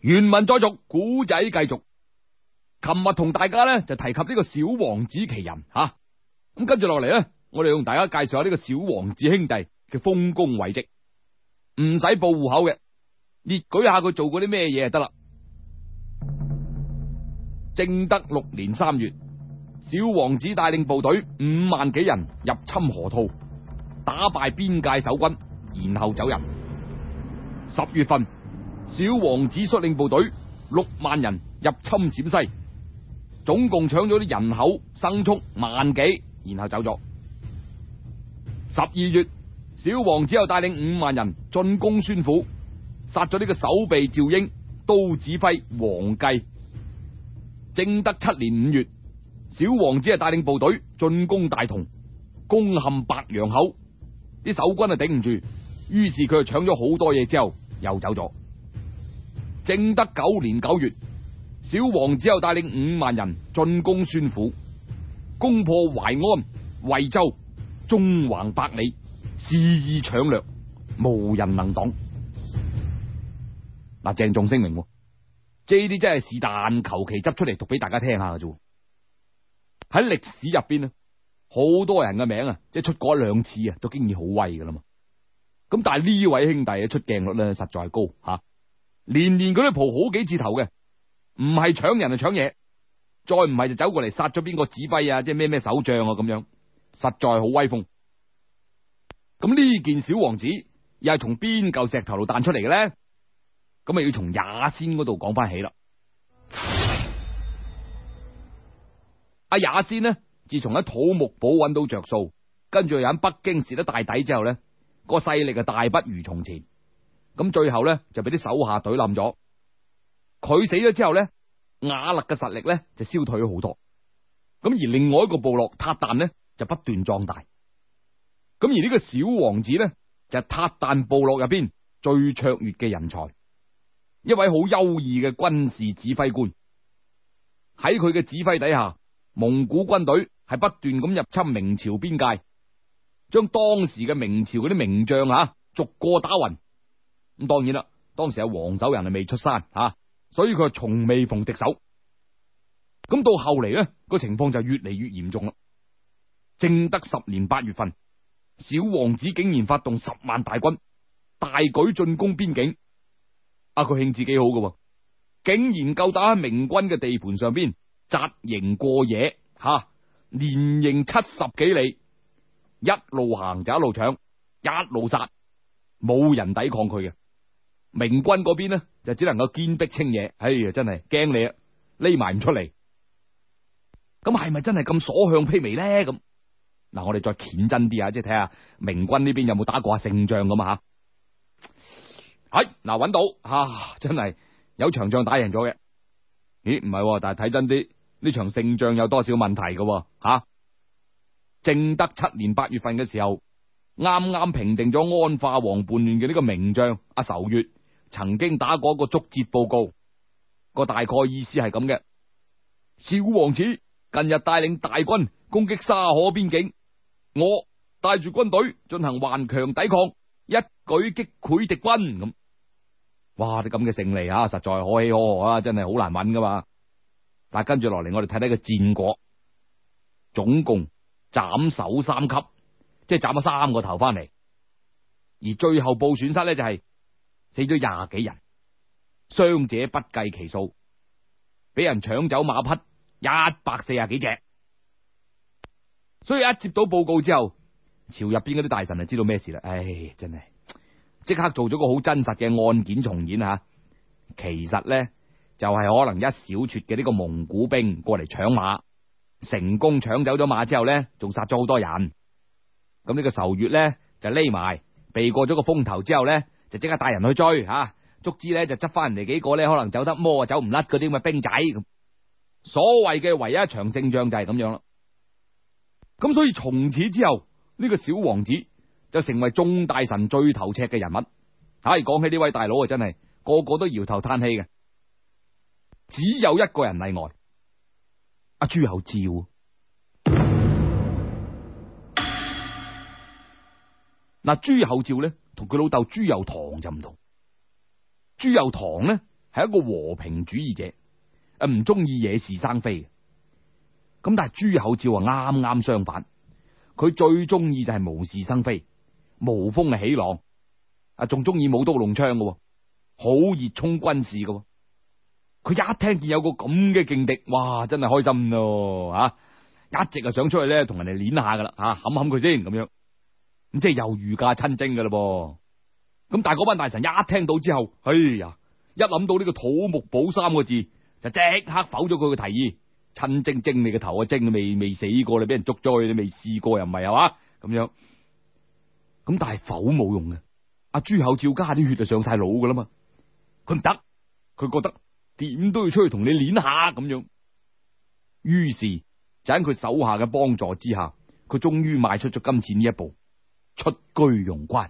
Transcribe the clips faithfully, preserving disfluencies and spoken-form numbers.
原文再續，古仔繼續。琴日同大家咧就提及呢個小王子奇人吓，咁跟住落嚟咧，我哋同大家介紹下呢個小王子兄弟嘅豐功偉績，唔使報戶口嘅，列舉下佢做過啲咩嘢就得啦。正德六年三月，小王子帶領部隊五萬幾人入侵河套，打敗邊界守軍，然後走人。十月份，小王子率領部隊六萬人入侵陝西，總共搶咗啲人口牲畜萬幾，然後走咗。十二月，小王子又帶領五萬人進攻宣府，殺咗呢個守備趙英、都指揮王繼。正德七年五月，小王子係帶領部隊進攻大同，攻陷白楊口，啲守軍啊頂唔住，於是佢就搶咗好多嘢之後又走咗。正德九年九月，小王子又帶領五萬人進攻宣府，攻破淮安、惠州，縱橫百里，肆意搶掠，無人能擋。嗱，鄭重聲明，即係呢啲真係是但求其執出嚟讀俾大家聽下嘅啫。喺歷史入邊咧，好多人嘅名啊，即係出過一兩次啊，都經已好威噶啦嘛。咁但係呢位兄弟嘅出鏡率咧，實在係高吓，年年佢都蒲好幾次頭嘅，唔係搶人就搶嘢，再唔係就走過嚟殺咗邊個指揮啊，即係咩咩守將啊咁樣，實在好威風。咁呢件小王子又係從邊嚿石頭度彈出嚟嘅咧？咁啊要從也先嗰度講翻起啦。阿也先呢，自從喺土木堡揾到着數，跟住又喺北京蝕得大底之後咧，個勢力啊大不如從前。咁最後咧就俾啲手下隊冧咗。佢死咗之後咧，瓦勒嘅實力咧就消退咗好多。咁而另外一個部落塔旦咧就不斷壯大。咁而呢個小王子咧就係塔旦部落入邊最卓越嘅人才，一位好優異嘅軍事指揮官。喺佢嘅指揮底下，蒙古軍隊係不斷咁入侵明朝邊界，將當時嘅明朝嗰啲名將啊逐個打暈。咁當然啦，當時有王守仁係未出山啊，所以佢係從未逢敵手。咁到後嚟咧，個情況就越嚟越嚴重啦。正德十年八月份，小王子竟然發動十萬大軍，大舉進攻邊境。啊，佢興致幾好嘅，竟然夠膽喺明軍嘅地盤上邊紮營過夜，吓、啊、連營七十幾里，一路行就一路搶，一路殺，冇人抵抗佢嘅。明軍嗰邊呢，就只能夠堅壁清野。哎呀，真係驚你啊，匿埋唔出嚟。咁係咪真係咁所向披靡咧？咁嗱，我哋再鉗真啲啊，即係睇下明軍呢邊有冇打過勝仗咁啊吓。係嗱，搵到吓，真係有場仗打贏咗嘅。咦，唔係，但係睇真啲，呢場勝仗有多少問題嘅吓？正德七年八月份嘅時候，啱啱平定咗安化王叛亂嘅呢個名將阿仇月，曾經打過一個竹節報告，個大概意思係咁嘅：小王子近日帶領大軍攻擊沙河邊境，我帶住軍隊進行頑強抵抗，一舉擊潰敵軍。咁，哇！啲咁嘅勝利啊，實在可喜可賀啊，真係好難搵噶嘛。但係跟住落嚟，我哋睇睇個戰果，總共斬首三級，即係斬咗三個頭翻嚟，而最後報損失咧就係死咗廿幾人，傷者不計其數，俾人搶走馬匹一百四十幾隻。所以一接到報告之後，朝入邊嗰啲大臣就知道咩事啦。唉，真係即刻做咗個好真實嘅案件重演吓。其實咧就係、是、可能一小撮嘅呢個蒙古兵過嚟搶馬，成功搶走咗馬之後咧，仲殺咗好多人。咁呢個仇月咧就匿埋避過咗個風頭之後咧，就即刻帶人去追吓，卒之咧就執翻人哋幾個咧可能走得摸走唔甩嗰啲咁嘅兵仔。所謂嘅唯一一場勝仗就係咁樣啦。咁所以從此之後，呢個小王子就成為眾大臣最頭赤嘅人物。唉，講起呢位大佬啊，真係個個都搖頭嘆氣嘅，只有一個人例外，阿朱厚照。嗱，朱厚照咧同佢老豆朱祐樘就唔同。朱祐樘咧係一個和平主義者，誒唔中意惹是生非。咁但係朱厚照啊，啱啱相反，佢最中意就係無事生非，無風起浪，啊仲中意舞刀弄槍嘅，好熱衷軍事嘅。佢一聽見有個咁嘅勁敵，哇，真係開心咯，吓，一直啊想出去咧同人哋練下噶啦，吓冚冚佢先咁樣，咁即係又御駕親征噶啦噃。咁但係嗰班大臣一聽到之後，哎呀，一諗到呢個土木堡三個字，就即刻否咗佢嘅提議。親征征你個頭啊，征未未死過，你俾人捉咗去，你未試過又唔係係嘛咁樣。咁但係否冇用嘅，阿朱厚照家啲血就上晒腦噶啦嘛，佢唔得，佢覺得點都要出去同你練下咁樣。於是就喺佢手下嘅幫助之下，佢終於邁出咗今次呢一步，出居庸關。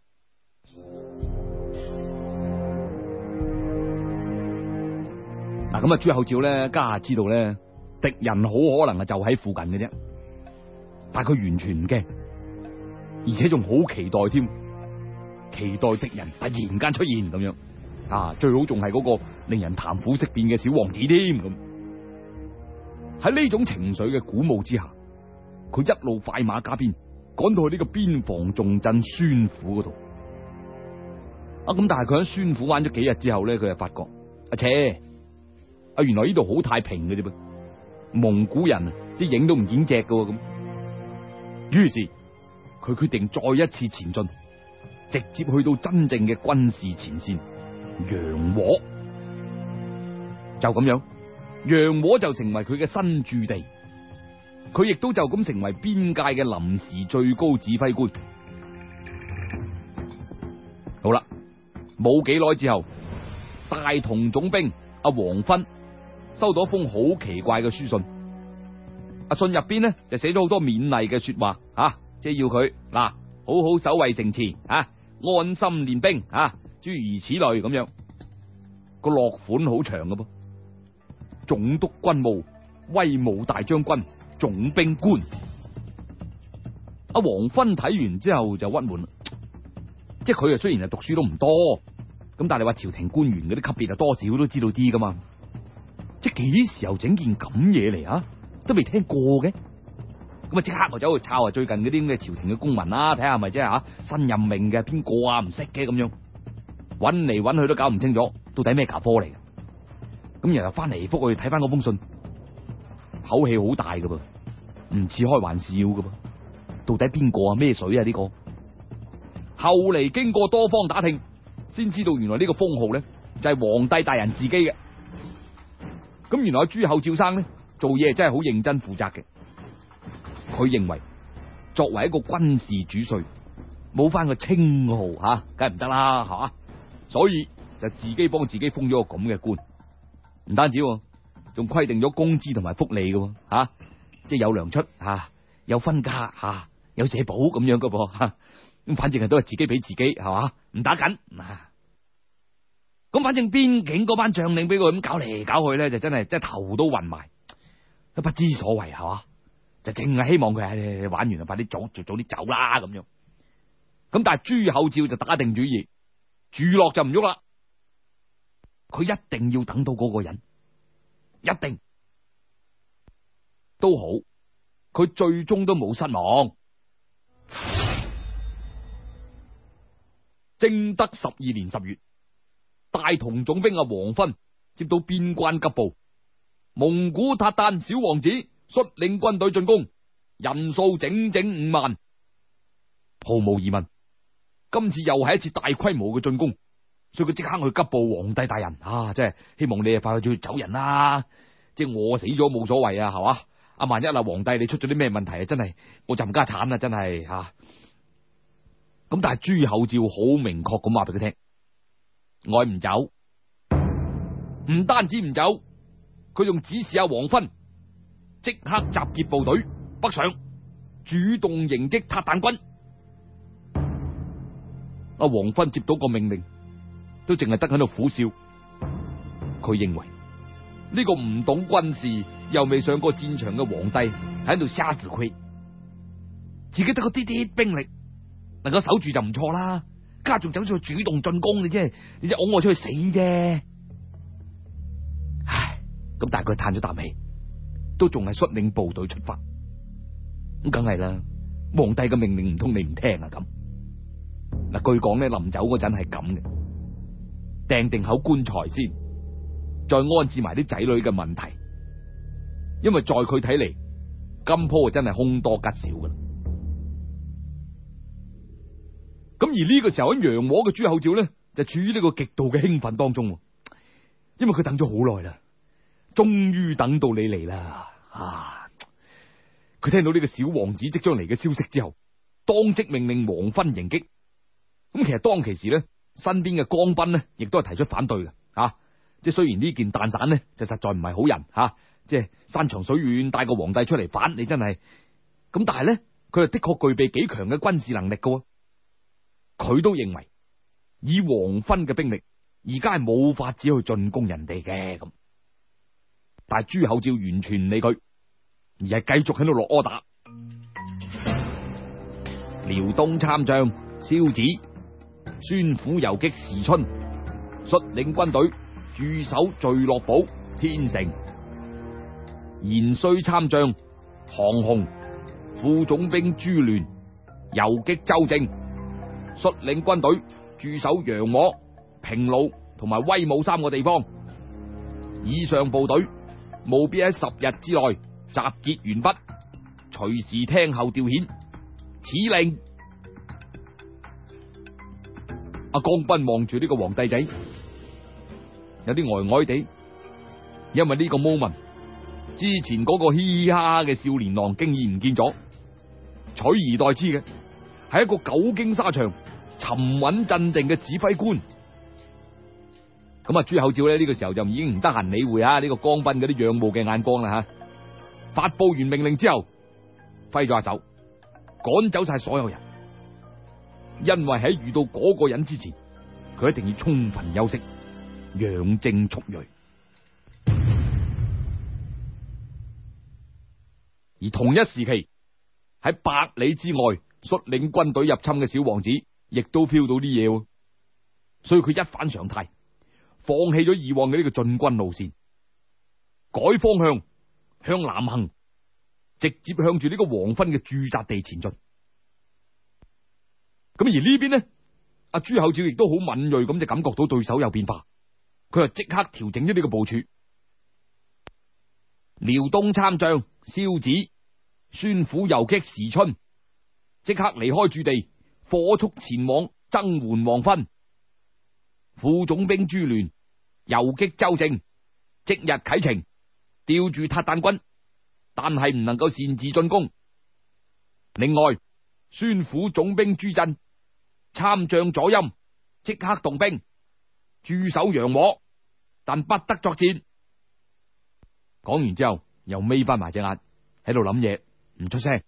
嗱，咁啊朱厚照咧，家下知道咧，敵人好可能啊就喺附近嘅啫，但係佢完全唔驚，而且仲好期待添，期待敵人突然間出現咁樣啊，最好仲係嗰個令人談虎色變嘅小王子添咁。喺呢種情緒嘅鼓舞之下，佢一路快馬加鞭趕到去呢個邊防重鎮宣府嗰度。啊，咁但係佢喺宣府玩咗幾日之後咧，佢就發覺，阿切，啊原來呢度好太平嘅啫噃，蒙古人啊，即係影都唔影隻嘅咁。於是佢決定再一次前進，直接去到真正嘅軍事前線陽和。就咁樣，陽和就成為佢嘅新駐地，佢亦都就咁成為邊界嘅臨時最高指揮官。好啦，冇幾耐之後，大同總兵阿黃芬收到一封好奇怪嘅書信。阿信入邊呢就寫咗好多勉勵嘅說話，吓、啊，即係要佢嗱好好守衛城池，啊，安心練兵，啊，諸如此類咁樣。個落款好長㗎噃，總督軍務、威武大將軍、總兵官。阿黃芬睇完之後就鬱悶啦，即係佢啊雖然係讀書都唔多，咁但係你話朝廷官員嗰啲級別啊多少都知道啲噶嘛，即係幾時又整件咁嘢嚟啊？都未聽過嘅，咁啊即刻我走去抄下最近嗰啲咁嘅朝廷嘅公文啦，睇下係咪即係吓新任命嘅邊個啊唔識嘅咁樣，搵嚟搵去都搞唔清楚到底咩假科嚟嘅。咁然後翻嚟覆去睇翻嗰封信，口氣好大噶噃，唔似開玩笑噶噃，到底邊個啊咩水啊呢個？後嚟經過多方打聽，先知道原來呢個封號咧就係皇帝大人自己嘅。咁原來朱厚照生咧做嘢真係好認真負責嘅。佢認為作為一個軍事主帥，冇翻個稱號吓，梗係唔得啦，係嘛？所以就自己幫自己封咗個咁嘅官。唔單止，仲規定咗工資同埋福利嘅，吓、啊，即係有糧出吓、啊，有分家吓、啊，有社保咁樣噶噃，咁、啊、反正係都係自己俾自己，係嘛？唔打緊，咁、啊、反正邊境嗰班將領俾佢咁搞嚟搞去咧，就真係真係頭都暈埋，都不知所謂，係嘛？就淨係希望佢係玩完啊，快啲早就早啲走啦咁樣。咁但係朱厚照就打定主意，住落就唔喐啦。佢一定要等到嗰個人，一定都好，佢最終都冇失望。正德十二年十月，大同總兵阿黃芬接到邊關急報，蒙古韃靼小王子率領軍隊進攻，人數整整五萬。毫無疑問，今次又係一次大規模嘅進攻。所以佢即刻去急報皇帝大人啊！即係希望你啊快去走人啦！即係我死咗冇所謂啊，係嘛？啊萬一啊皇帝你出咗啲咩問題啊，真係我就唔家產啊！真係吓。咁但係朱厚照好明確咁話俾佢聽，我唔走，唔單止唔走，佢仲指示阿黃芬即刻集結部隊北上，主動迎擊韃靼軍。阿黃芬接到個命令，都淨係得喺度苦笑。佢認為呢個唔懂軍事又未上過戰場嘅皇帝喺度瞎指揮，自己得個啲啲兵力能夠守住就唔錯啦，家仲走出去主動進攻，你即係你即係拱我出去死啫。 咁但係佢嘆咗啖氣，都仲係率領部隊出發。咁梗係啦，皇帝嘅命令唔通你唔聽啊？咁嗱，據講咧臨走嗰陣係咁嘅，訂定好棺材先，再安置埋啲仔女嘅問題。因為在佢睇嚟，金鋪真係凶多吉少噶啦。咁而呢個時候喺洋磨嘅朱厚照咧，就處於呢個極度嘅興奮當中，因為佢等咗好耐啦，終於等到你嚟啦啊！佢聽到呢個小王子即將嚟嘅消息之後，當即命令黃昏迎擊。咁其實當其時咧，身邊嘅江彬呢，亦都係提出反對嘅啊！即係雖然呢件蛋散呢，就實在唔係好人吓、啊，即係山長水遠帶個皇帝出嚟反你真係咁，但係咧佢係的確具備幾強嘅軍事能力噶。佢都認為以黃昏嘅兵力，而家係冇法子去進攻人哋嘅咁。但係朱厚照完全唔理佢，而係繼續喺度落柯打。遼東參將蕭子宣府游擊時春，率領軍隊駐守聚樂堡、天城。延綏參將唐洪副總兵朱聯游擊周正，率領軍隊駐守陽磨、平魯同埋威武三個地方。以上部隊務必喺十日之內集結完畢，隨時聽候調遣。此令。阿江彬望住呢個皇帝仔，有啲呆呆地，因為呢個 moment 之前嗰個嘻嘻哈哈嘅少年郎經已唔見咗，取而代之嘅係一個久經沙場、沉穩鎮定嘅指揮官。咁啊，朱厚照咧呢個時候就已經唔得閒理會啊呢個江彬嗰啲仰慕嘅眼光啦吓。發佈完命令之後，揮咗下手，趕走晒所有人。因為喺遇到嗰個人之前，佢一定要充分休息，養精蓄銳。而同一時期，喺百里之外率領軍隊入侵嘅小王子，亦都 feel 到啲嘢，所以佢一反常態，放棄咗以往嘅呢個進軍路線，改方向向南行，直接向住呢個黃昏嘅駐紮地前進。咁而呢邊呢，阿朱厚照亦都好敏銳咁就感覺到對手有變化，佢就即刻調整咗呢個部署。遼東參將蕭子宣府游擊時春，即刻離開駐地，火速前往增援黃昏。副總兵朱聯游擊周正，即日啟程，吊住韃靼軍，但係唔能夠擅自進攻。另外，宣府總兵朱震、參將左欽即刻動兵駐守陽磨，但不得作戰。講完之後，又眯翻埋隻眼喺度諗嘢，唔出聲。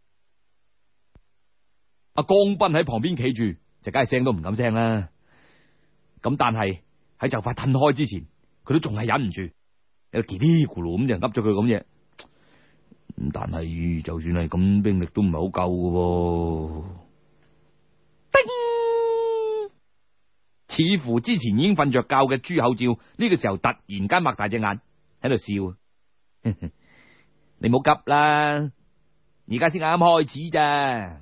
阿江彬喺旁邊企住，就梗係聲都唔敢聲啦。咁但係喺就快褪開之前，佢都仲係忍唔住，喺度嘰哩咕嚕咁就噏咗佢咁嘢。但係就算係咁，兵力都唔係好夠嘅。叮！似乎之前已經瞓着覺嘅朱厚照呢個時候突然間擘大隻眼喺度笑。你唔好急啦，而家先啱啱開始咋。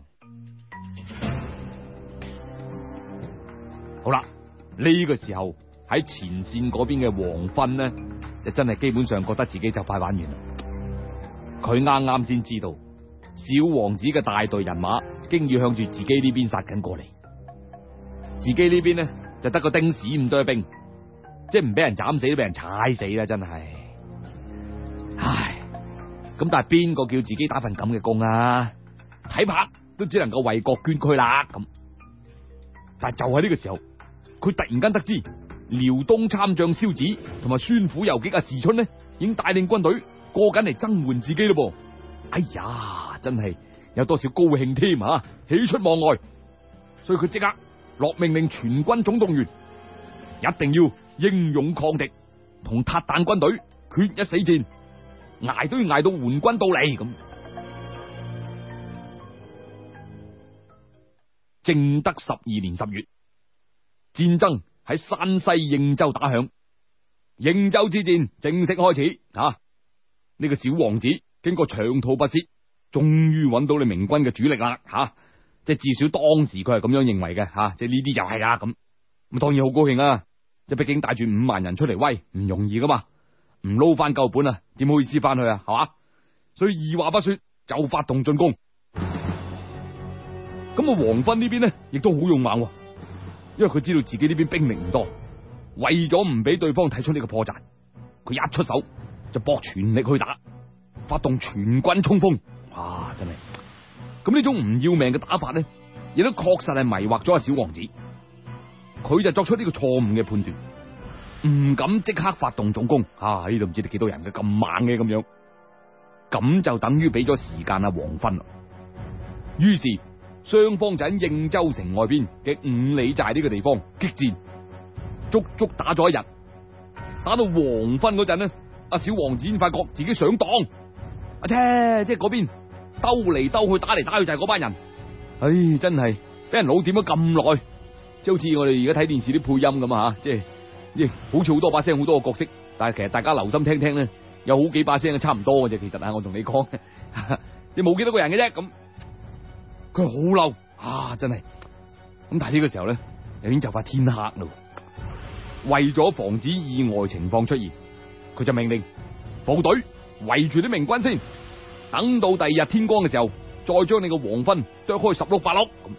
好啦，呢個時候喺前線嗰邊嘅黃昏呢，就真係基本上覺得自己就快玩完啦。佢啱啱先知道小王子嘅大隊人馬經要向住自己呢邊殺緊過嚟，自己呢邊呢就得個丁屎咁多兵，即係唔俾人斬死都俾人踩死啦，真係。唉，咁但係邊個叫自己打份咁嘅工啊？睇怕都只能夠為國捐軀啦咁。但係就喺呢個時候，佢突然間得知遼東參將蕭子同埋宣府游擊嘅時春呢，已經帶領軍隊過緊嚟增援自己咯噃。哎呀，真係有多少高興添啊！喜出望外，所以佢即刻落命令全軍總動員，一定要英勇抗敵，同韃靼軍隊決一死戰，挨都要挨到援軍到嚟咁。正德十二年十月，戰爭喺山西應州打響， 應州之戰正式開始啊！呢、這個小王子經過長途跋涉，終於揾到你明軍嘅主力啦！吓、啊，即係至少當時佢係咁樣認為嘅吓、啊，即係呢啲就係啦咁。咁當然好高興啊！即係畢竟帶住五萬人出嚟威，唔容易噶嘛，唔撈翻夠本啊，點好意思翻去啊？係嘛？所以二話不說就發動進攻。咁啊，黃芬呢邊呢亦都好勇猛，因為佢知道自己呢邊兵力唔多。為咗唔俾對方睇出呢個破綻，佢一出手就搏全力去打，發動全軍衝鋒。哇，真係！咁呢種唔要命嘅打法呢，亦都確實係迷惑咗阿小王子。佢就作出呢個錯誤嘅判斷，唔敢即刻發動總攻。啊，呢度唔知你幾多人嘅咁猛嘅咁樣，咁就等於俾咗時間阿黃芬啦。於是雙方就喺應州城外邊嘅五里寨呢個地方激戰。足足打咗一日，打到黃昏嗰陣呢，阿小王子先發覺自己上當，阿車即係嗰邊兜嚟兜去打嚟打去就係嗰班人，唉，真係俾人老點咗咁耐，即係好似我哋而家睇電視啲配音咁啊吓，即係即係好似好多把聲好多個角色，但係其實大家留心聽聽咧，有好幾把聲差唔多嘅啫。其實啊，我同你講，你冇幾多個人嘅啫，咁佢好嬲啊，真係咁。但係呢個時候咧，已經就快天黑咯。為咗防止意外情況出現，佢就命令部隊圍住啲明軍先，等到第二日天光嘅時候，再將你個黃芬剁開十碌八碌。咁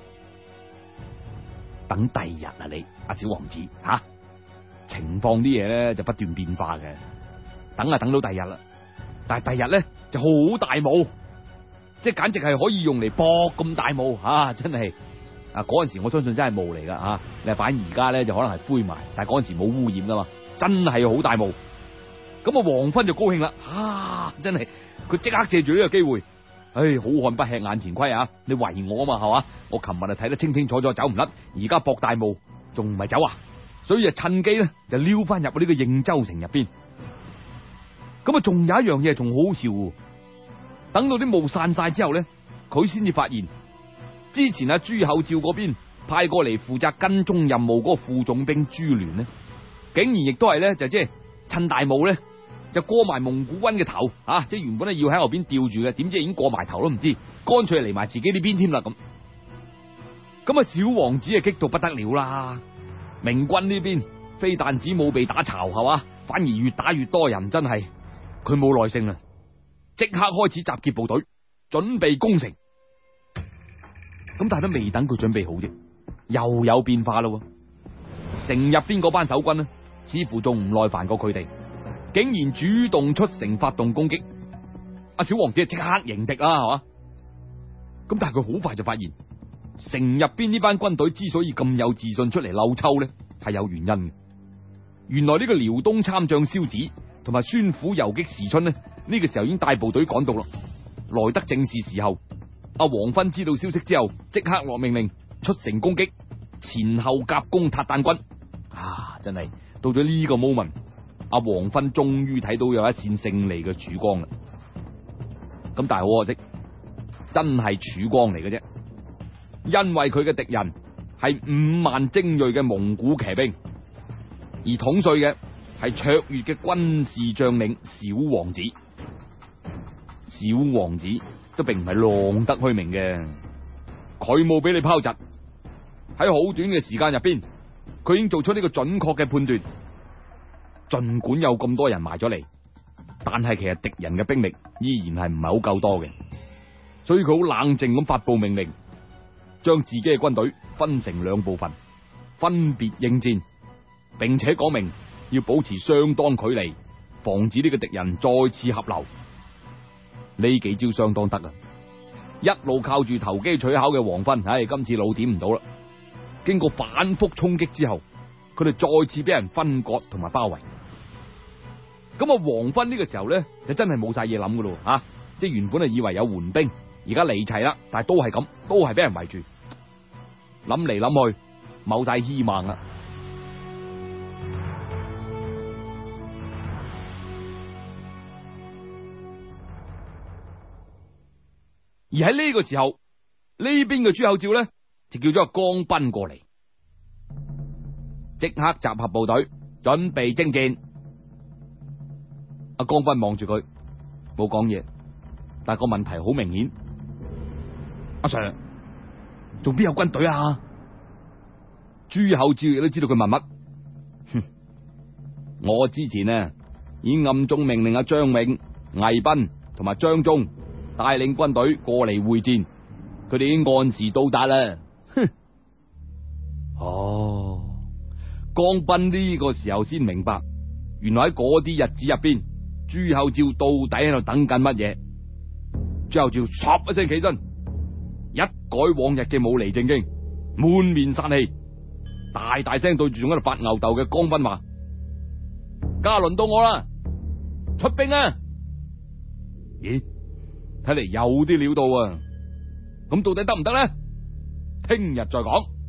等第二日啊，你阿小王子吓、啊，情況啲嘢咧就不斷變化嘅。等啊等到第二日啦，但係第二日咧就好大霧，即係簡直係可以用嚟搏咁大霧啊！真係。啊！嗰陣時我相信真係霧嚟噶吓，你反而而家咧就可能係灰霾，但係嗰陣時冇污染噶嘛，真係好大霧。咁啊，黃芬就高興啦，啊，真係佢即刻借住呢個機會，唉，好漢不吃眼前虧啊！你圍我啊嘛，係嘛？我琴日啊睇得清清楚楚，走唔甩，而家搏大霧，仲唔係走啊？所以啊，趁機咧就溜翻入呢個應州城入邊。咁啊，仲有一樣嘢仲好好笑，等到啲霧散晒之後咧，佢先至發現。之前阿朱厚照嗰邊派過嚟負責跟蹤任務嗰個副總兵朱聯呢，竟然亦都係咧就即係趁大霧咧就過埋蒙古軍嘅頭啊！即係原本咧要喺後邊吊住嘅，點知已經過埋頭都唔知，乾脆嚟埋自己呢邊添啦咁。咁啊，小王子啊激到不得了啦！明軍呢邊非但止冇被打巢係嘛，反而越打越多人，真係佢冇耐性啦，即刻開始集結部隊，準備攻城。咁但係都未等佢準備好啫，又有變化咯。城入邊嗰班守軍呢，似乎仲唔耐煩過佢哋，竟然主動出城發動攻擊。阿小王子即刻迎敵啦，係嘛？咁但係佢好快就發現，城入邊呢班軍隊之所以咁有自信出嚟漏秋呢，係有原因嘅。原來呢個遼東參將蕭子同埋宣府游擊時春呢，呢個時候已經帶部隊趕到啦，來得正是時候。阿黃芬知道消息之後，即刻落命令出城攻擊，前後夾攻韃靼軍。啊，真係到咗呢個 moment， 阿黃芬終於睇到有一線勝利嘅曙光啦。咁但係好可惜，真係曙光嚟嘅啫，因為佢嘅敵人係五萬精銳嘅蒙古騎兵，而統帥嘅係卓越嘅軍事將領小王子。小王子都並唔係浪得虛名嘅，佢冇俾你拋窒，喺好短嘅時間入邊，佢已經做出呢個準確嘅判斷。盡管有咁多人埋咗嚟，但係其實敵人嘅兵力依然係唔係好夠多嘅，所以佢好冷靜咁發佈命令，將自己嘅軍隊分成兩部分，分別應戰，並且講明要保持相當距離，防止呢個敵人再次合流。呢幾招相當得啊！一路靠住投機取巧嘅黃芬，唉，今次老點唔到啦。經過反復衝擊之後，佢哋再次俾人分割同埋包圍。咁啊，黃芬呢個時候咧就真係冇晒嘢諗噶咯，吓，即係原本係以為有援兵，而家嚟齊啦，但係都係咁，都係俾人圍住。諗嚟諗去，冇晒希望啦。而喺呢個時候，呢邊嘅朱厚照咧就叫咗阿江斌過嚟，即刻集合部隊，準備征戰。 阿江斌望住佢，冇講嘢，但係個問題好明顯。阿 Sir， 仲邊有軍隊啊？朱厚照亦都知道佢問乜。哼，我之前呢已經暗中命令阿張永、魏斌同埋張忠帶領軍隊過嚟會戰，佢哋已經按時到達啦。哼，哦，江斌呢個時候先明白，原來喺嗰啲日子入邊，朱厚照到底喺度等緊乜嘢。朱厚照唰一聲起身，一改往日嘅武離正經，滿面殺氣，大大聲對住仲喺度發吽哣嘅江斌話：家輪到我啦，出兵啊！咦，睇嚟有啲料到啊！咁到底得唔得呢？聽日再講。